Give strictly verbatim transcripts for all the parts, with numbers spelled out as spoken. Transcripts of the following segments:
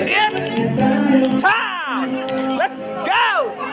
It's time! Let's go!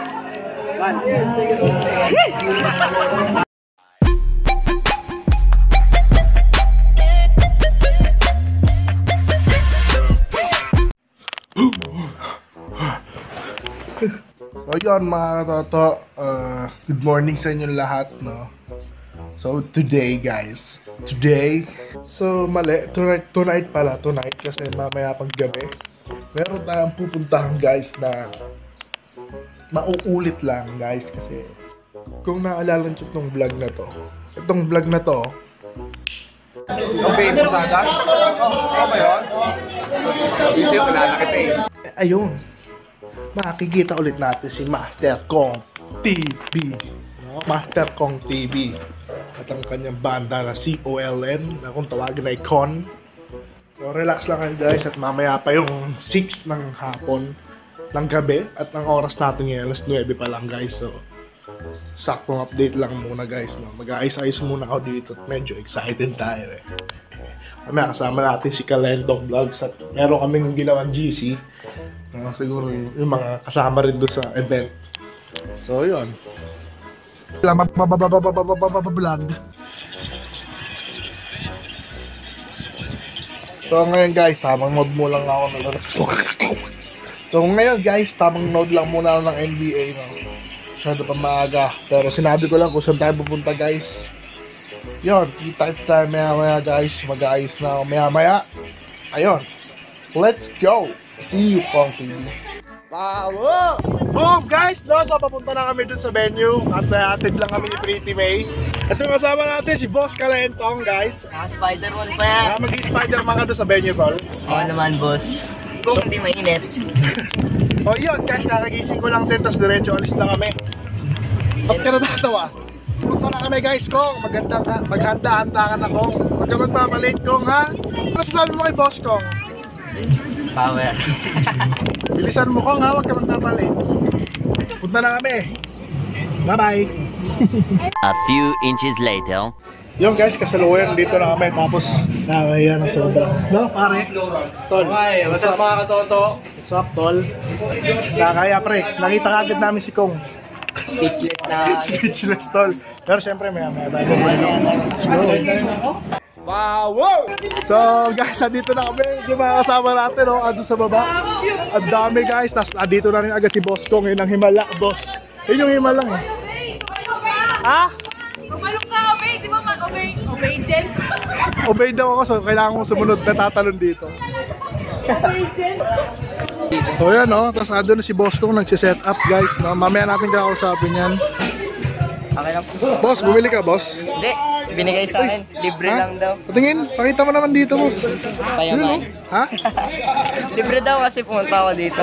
So yun mga katoto, uh, good morning sa inyong lahat, no? So today guys, today, so mali, tonight, tonight pala, tonight kasi mamaya pag gabi, meron tayong pupuntahan guys na mauulit lang guys kasi kung naalala nyo itong vlog na to, itong vlog na to, Okay, Posada? Ano ba yun? Kasi wala na kita eh. Ayun, makikita ulit natin si Master Kong T V, no? Master Kong T V at ang kanyang banda na C O L N na kung tawagin ay Con. So relax lang kayo guys at mamaya pa yung six ng hapon ng gabi at ang oras natin ngayon alas nuwebe pa lang guys. So saktong update lang muna guys, no? Mag-aayos-ayos muna ako dito at medyo excited tayo eh. Mamaya kasama natin si Kalentong Vlogs at meron kaming ginawang G C, no? Siguro yung, yung mga kasama rin doon sa event. So yun, salamat vlog. So ngayon guys, tamang node mo lang ako na So ngayon guys, tamang node lang muna ako ng N B A, no? Masyado pa maaga, pero sinabi ko lang kung saan tayo pupunta guys. Yun, kita tayo maya maya guys, mag-aayos na ako maya maya. Ayun, let's go, see you Kong T V. Wow! Boom guys, no? So papunta na kami dun sa venue at atid lang kami ni Pretty May. At yung kasama natin si Boss Kalentong guys. Ah, Spider-Man pa yan. Ah, mag-Spider-Man ka doon sa venue, tol. Oo naman, boss. Kung hindi mainit. O yun guys, nakagising ko lang din, tapos diretso alis na kami. Ba't ka natatawa? Pupunta na kami guys, Kong. Maganda ka, maghanda-handa ka na, Kong. Huwag ka magpapalate, Kong, ha? Ano sasabi mo kay Boss, Kong? Power. Bilisan mo, Kong, ha? Huwag ka magpapalate. Punta na kami. Bye-bye. A few inches later. Yung guys, kasalukuyan dito na kami, tapos nakakaya na sobra. No, pare? Tol. Okay, what's up mga katoto? What's up, Tol? Nakakaya, pre. Nakita ka agad namin si Kong. Speechless na. Speechless, Tol. Pero syempre, may may tayo. Let's go. Wow! So guys, andito na kami. Yung mga kasama natin, no? Ando sa baba. Ang dami guys. Tapos andito na rin agad si Boss Kong. Yun ang himala, boss. Yun yung himala lang eh. Ha? Tumalong ka, obey! Di ba mag-obey? Obey, Jen? Obey daw ako, so kailangan kong sumunod na tatalon dito. Obey, Jen? So yan, no? Tapos ando na si Boss Kong nagsiset up guys, no? Mamaya natin kakausapin yan. Okay lang po. Boss, bumili ka, boss? Hindi, binigay sa akin. Libre Ha? lang daw. Patingin, pakita mo naman dito, boss. Kaya Yun, ba? no? Ha? Libre daw kasi pumunta ako dito.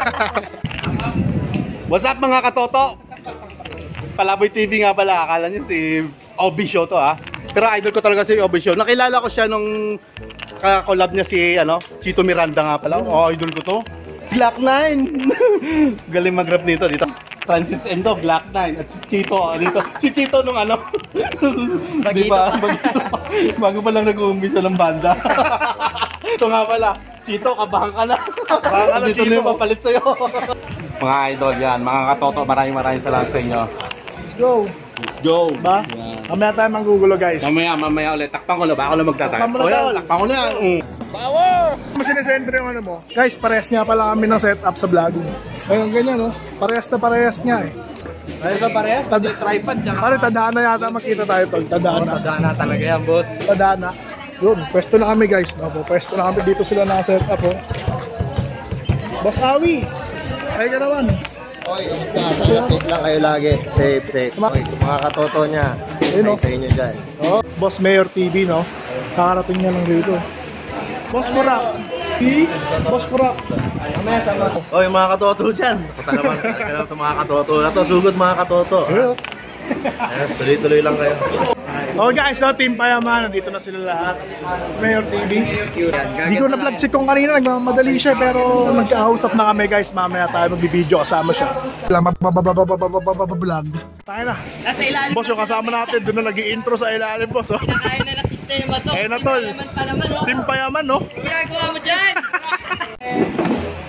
What's up mga katoto? Palaboy T V nga pala, akala nyo si Obi Show to ha. Pero idol ko talaga si Obi Show. Nakilala ko siya nung ka-collab niya si ano, Chito Miranda nga pala. Oh, idol ko to. Si Glock nine. Galing mag-rap dito dito. Francis Endo, Glock nine at si Chito oh, dito. Si Chito nung ano. Di ba? Bagito pa. Bago pa lang nag-uumpisa ng banda. Ito nga pala. Chito, kabahan ka na. Kabahan ka na, dito Chito. na yung papalit sa'yo. Mga idol yan, mga katoto, maraming maraming salamat sa inyo. Let's go. Let's go. Ba? Yan. Mamaya tayo manggugulo guys. Mamaya, mamaya ulit. Takpan ko na ba? Ako na magtatay. Takpan mo na, O yan, tol. takpan ko na. Mm. Mas sinesentro yung ano mo. Guys, parehas nga pala kami ng setup sa vlog. Ayun, ganyan, no? Parehas na parehas nga eh. Ayun ka parehas? Tad Tripod, tsaka. Pare, tadaan na yata makita tayo, tol. Tadaan na. Tadaan na talaga yan, boss. Tadaan na. Yun, pwesto na kami guys. No? Pwesto na kami dito sila naka-setup, oh. Boss Awi! Ay ka naman. Oy, safe lang kayo lagi. Safe, safe. Oy, mga katoto niya. Ayun, no? Ay sa inyo dyan. Oh, Boss Mayor T V, no? Kakarating niya lang dito. Boss Kurak! Boss Kurak! Mamaya sama ko. Oy, mga katoto dyan. Basta naman, talaga naman itong mga katoto na to. Sugod mga katoto. Ayun. Ayun, tuloy-tuloy lang kayo. Oh guys, no, Team Payaman, nandito na sila lahat. Mayor T V. Hindi ko na-vlog si Kong kanina, nagmamadali siya, pero nagka-house na kami guys. Mamaya tayo magbibideo kasama siya. Salamat vlog. Tayo na. Nasa ilalim. Boss, yung kasama natin, doon na nag-i-intro sa ilalim, boss. Oh. Kaya na na sistema to. Ayun na, tol. Naman pa naman, no? Team Payaman, no? Ginagawa mo dyan!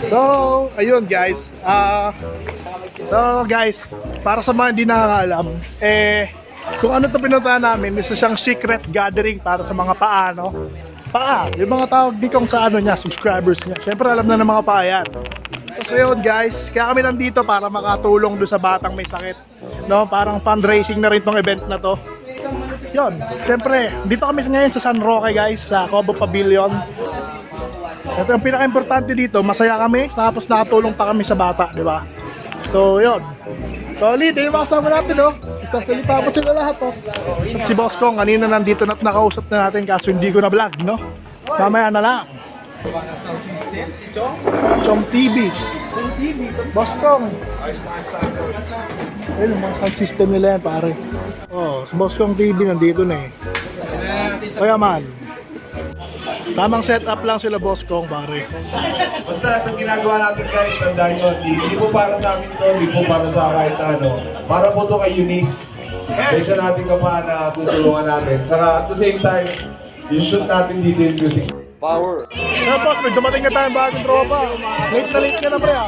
So, ayun guys. Ah, so guys, para sa mga hindi nakakaalam, eh, kung ano to pinuntahan namin, isa siyang secret gathering para sa mga paa, no? Paa, yung mga tawag di kong sa ano niya, subscribers niya. Siyempre alam na ng mga paa yan. So yun guys, kaya kami nandito para makatulong doon sa batang may sakit, no? Parang fundraising na rin tong event na to. Yun, siyempre, dito kami ngayon sa San Roque guys, sa Cobo Pavilion. Ito yung pinaka-importante dito, masaya kami, tapos nakatulong pa kami sa bata, di ba? So, yun. Solid, yung mga kasama natin, no? Sasalita mo sila lahat, no? At si Boss Kong, kanina nandito na't nakausap na natin, kaso hindi ko na vlog, no? Mamaya na lang. Chong T V. Boss Kong. Ayun, yung mga sound system nila yan, pare. Oh, si Boss Kong T V nandito na eh. Kaya man. Tamang setup lang sila, Boss Kong, pare. Basta itong ginagawa natin guys, tandaan nyo, hindi, hindi po para sa amin to, hindi po para sa kahit ano. Para po to kay Eunice. Sa isa natin kapaan na tutulungan natin. Saka at the same time, yung shoot natin dito yung music. Power. Kaya boss, may dumating na tayong bagong tropa. Late na late ka na, pre, ha?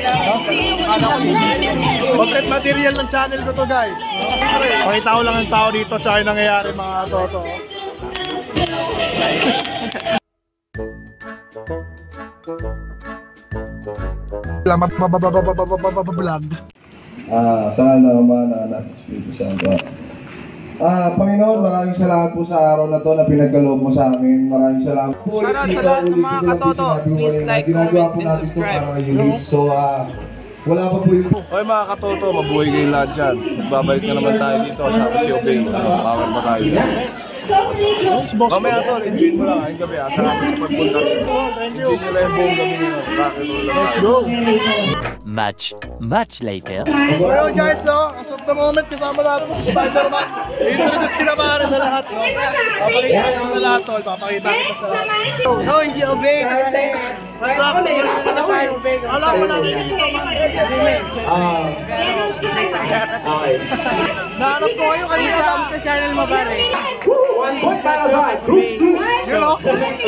Content material ng channel ko to, guys. Pakita ko lang ang tao dito, tsaka yung nangyayari, mga toto. Vlog. Ah, sana naman na Espiritu Santo. Ah, Panginoon, maraming salamat po sa araw na to na pinagkaloob mo sa amin. Maraming salamat po. Para sa lahat ng mga katoto, please like, ginagawa po comment, and natin to subscribe. para kay Eunice. So, ah, wala pa po yung... Hoy mga katoto, mabuhay kayo lahat dyan. Babalik na naman tayo dito kasama si Obey. Ano, power pa tayo. Mamaya tol, enjoy mo lang. Ayun gabi ha. Salamat sa pagpunta rin. Enjoy nyo lang yung buong gabi nyo. Rock and roll lang tayo. Much, much later. So yun guys, no? As of the moment, kasama natin si Spider-Man. I-introduce kita pare sa lahat, no? Papakita kita sa lahat, tol. Papakita kita sa lahat. Hoy, si Obey! What's up? Alam mo namin dito, man. Nahanap ko kayo kanina sa channel mo, pare. One point para sa Group two. Yun, no?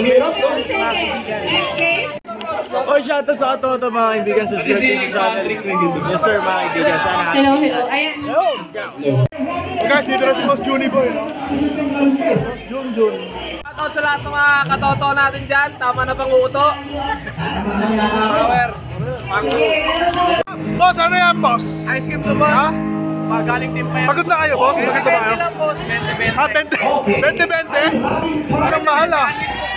Oh, shoutout sa Katoto mga kaibigan, subscribe sa channel. Yes sir mga kaibigan, sana. Hello, hello. Ayan. So guys, dito na si Boss Juni Boy, no? Boss Jun Jun. Shoutout sa lahat ng mga Katoto natin dyan, tama na pang uuto. Power. Boss, ano yan, boss? Ice cream to boss. Ha? Magaling din pa yan. Pagod na kayo, boss? Pagod na ba kayo? lang boss, twenty twenty. Ha, twenty? twenty twenty? Ang mahal, ah.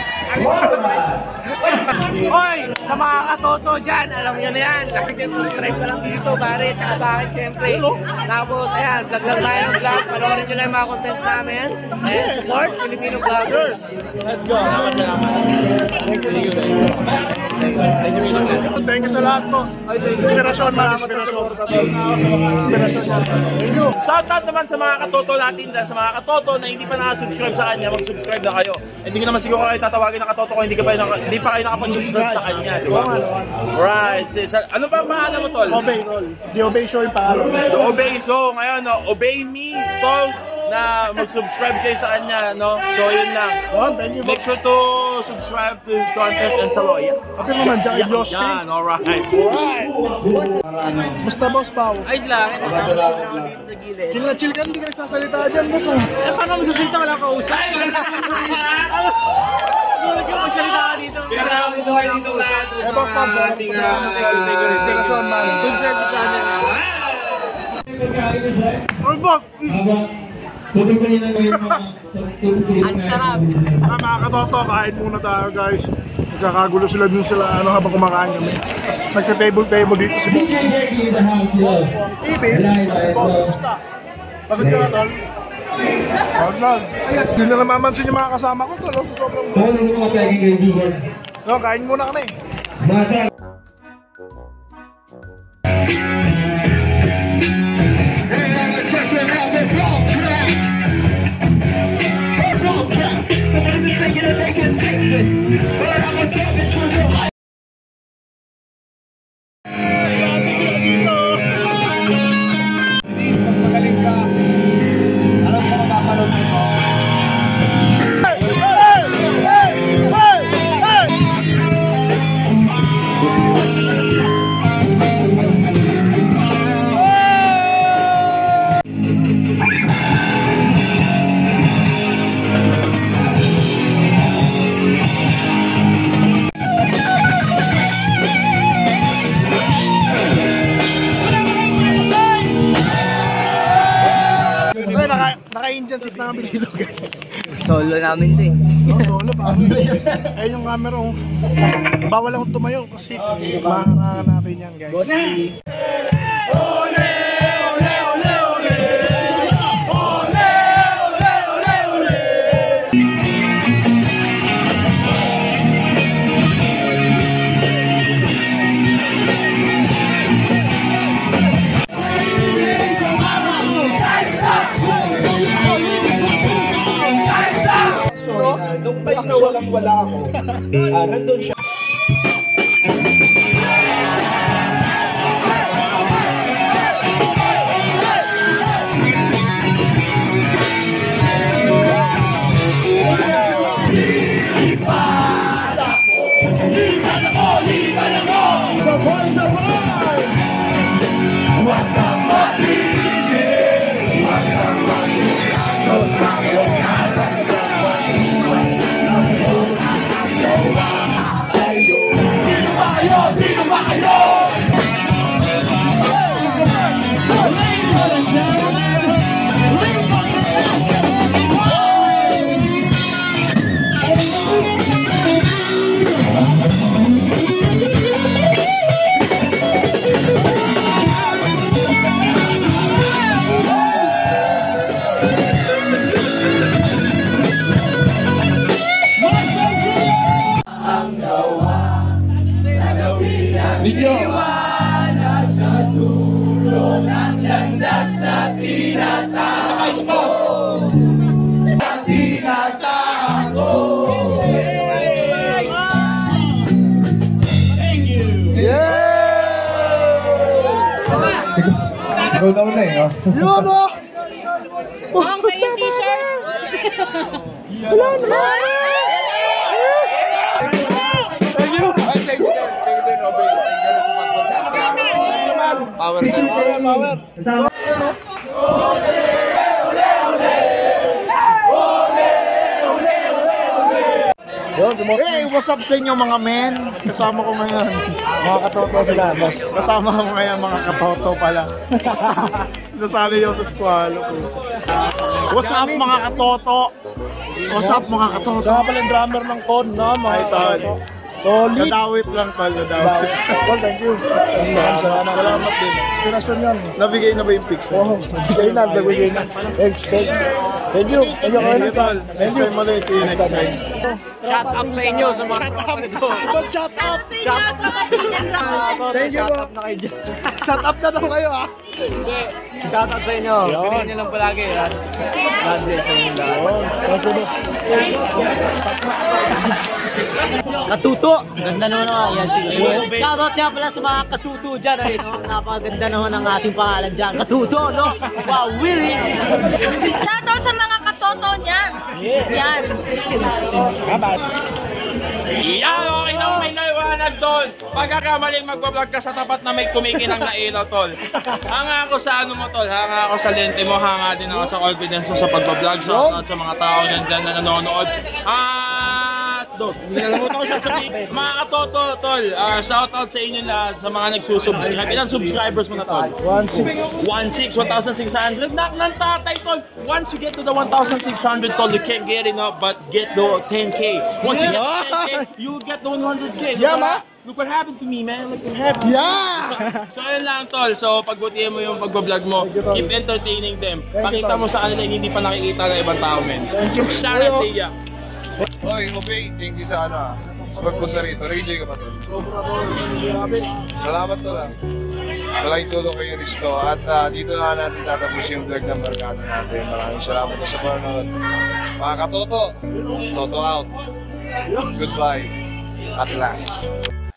Hoy, sa mga Katoto dyan, alam nyo na yan. Like and subscribe ka lang dito, pare. Tsaka sa akin, syempre. Tapos, ayan, vlog lang tayo ng vlog. Panoorin nyo na yung mga content namin. And support Filipino vloggers. Let's go. Thank you sa lahat, boss. Inspirasyon, man. Inspirasyon. Inspirasyon yan. Thank you. Shoutout naman sa mga Katoto natin dyan, sa mga Katoto na hindi pa nakasubscribe sa kanya, mag-subscribe na kayo. Hindi ko naman siguro kayo tatawagin ng Katoto kung hindi, ka pa, hindi pa kayo nakapag-subscribe sa kanya, di ba? Right. Sa, ano ba ang pangalan mo, tol? Obey, tol. The Obey Show yung pangalan. The Obey Show. Ngayon, no, obey me, tolls, na mag-subscribe kayo sa kanya, no? So, yun lang. Oh, thank you, Make boss. sure to subscribe to his content and sa Loya. Happy mo man, Jackie Gloss Yan, alright. Basta, boss, Pao. Ayos lang. Salamat lang. Sa gilid. Chill na chill ka, hindi ka nagsasalita dyan, boss. oh. Eh, paano masasalita? Wala ka usap. Gulat yung magsalita ka dito. Pinakawin dito kayo dito lahat. Eh, boss, Pao. Inspirasyon, man. Subscribe sa channel. Oh, boss. Ang sarap! Ah, mga katoto, kain muna tayo, guys. Nagkakagulo sila dun sila ano, habang kumakain kami. Nagka-table-table dito si Boss. Ibi, si Boss, kumusta? Pagod ka na, tol? Pagod lang. Hindi na namamansin yung mga kasama ko, tol. Sa sobrang no, kain muna kami. Denise, magpagaling ka. Alam ko mapapanood mo to. Hey! Hey! Hey! Hey! seat namin dito guys. Solo namin to eh. No, solo pa. Ayun yung camera oh. Bawal akong tumayo kasi mahanapin yan guys. Nung time na walang-wala ako, ah, nandun siya. Ikaw daw na eh, oh. Yun oh! Ang kayo t-shirt. Wala naman! Thank you! Ay, thank you din. Thank you din, Obey. Thank you din sa mag-podcast. Power sa'yo. Power, power! Hey, what's up sa inyo mga men? Kasama ko ngayon. Mga katoto sila, boss. Kasama ko ngayon mga katoto pala. Nasali yung sa squalo ko. What's up mga katoto? What's up mga katoto? Kaya pala yung drummer ng Con, no? Mga Ay, tol. Solid! Nadawit lang tol, nadawit. Well, thank you. Salamat, salamat din. Inspirasyon yan. Nabigay na ba yung picture? Oh, bigay na, bigay na. Thanks, thanks. Thank you. Thank you, Thank you, Con. tol. Next time ulit. See you next time. Shout out sa inyo sa mga kapatid. Shut up! Shut up. Thank you, Shout bro. out na kayo dyan. Shut up na daw kayo, ah. Hindi. Shout out sa inyo. Piliin nyo lang palagi. ha? God bless sa inyo lahat. Katuto! Ganda naman naman. Yan si Shoutout nga pala sa mga katuto dyan. Ay, no? Napakaganda naman ang ating pangalan dyan. Katuto, no? Wow, really! Shoutout sa mga katoto niya. Yan. Yan, okay na may naiwanag doon. Pagkakamaling magbablog ka sa tapat na may kumikinang na ilaw, tol. Hanga ako sa ano mo, tol. Hanga ako sa lente mo. Hanga din ako sa confidence mo sa pagbablog. Shoutout sa mga tao dyan dyan na nanonood. At, doon, nalamutan ko sasabihin. Mga katoto, tol. Uh, shoutout sa inyo lahat sa mga nagsusubscribe. Ilang subscribers mo na, tol? one six. one six, one thousand six hundred. Nak ng tatay, tol. Once you get to the one thousand six hundred, tol, you can't get enough but get the ten K. Once you get the ten K, you get the one hundred K. Yeah, ma? Look what happened to me, man. Look what happened. Yeah! So, ayun lang, tol. So, pagbutihan mo yung pagbablog mo, Thank you, tol. keep entertaining them. Thank you, Pakita tol. mo sa kanila yung hindi pa nakikita ng ibang tao, men. Thank you. Shout out sa iya. Oy, Obey, thank you sa ano ah. Sa pagpunta rito. Ray-J ka ba to? Grabe. Salamat to lang. Malaking tulong kayo Risto. At ah, dito na natin tatapos yung vlog ng barkada natin. Maraming salamat sa panonood. Mga katoto, Toto out. Goodbye. At last.